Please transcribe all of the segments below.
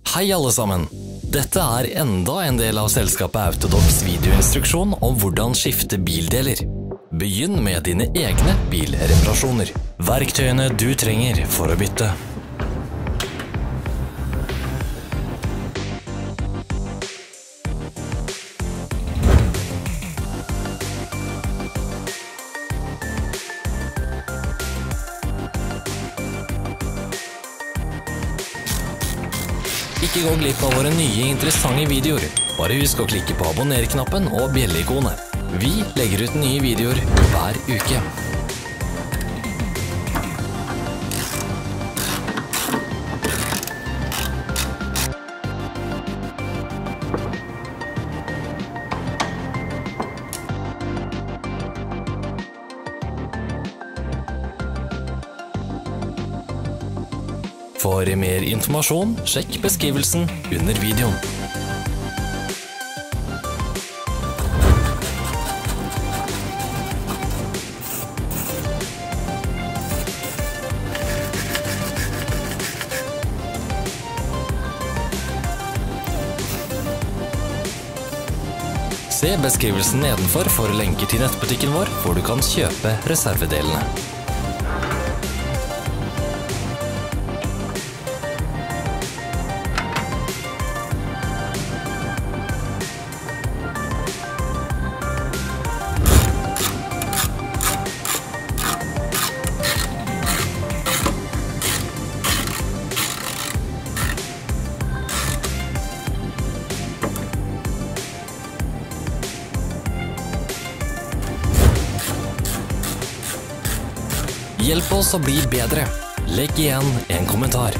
Hei alle sammen! Dette er enda en del av selskapet Autodocs videoinstruksjon om hvordan skifte bildeler. Begynn med dine egne bilreparasjoner. Verktøyene du trenger for å bytte. Ikke gå glipp av våre nye interessante videoer. Bare husk å klikke på abonner-knappen og bjelle-ikonet. Vi legger ut nye videoer hver uke. For mer informasjon, sjekk beskrivelsen under videoen. Se beskrivelsen nedenfor for lenker til nettbutikken vår, hvor du kan kjøpe reservedelene. Hjelp oss å bli bedre. Legg igjen en kommentar.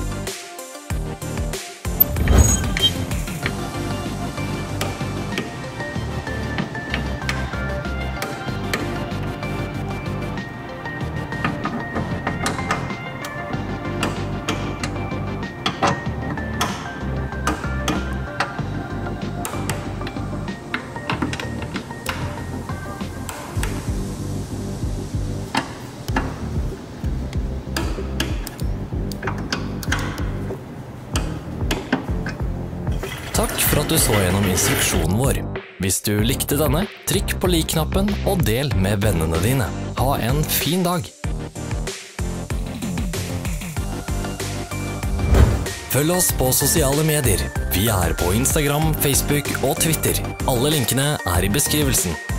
Takk for at du så gjennom instruksjonen vår. Hvis du likte denne, trykk på lik-knappen og del med vennene dine. Ha en fin dag! Følg oss på sosiale medier. Vi er på Instagram, Facebook og Twitter. Alle linkene er i beskrivelsen.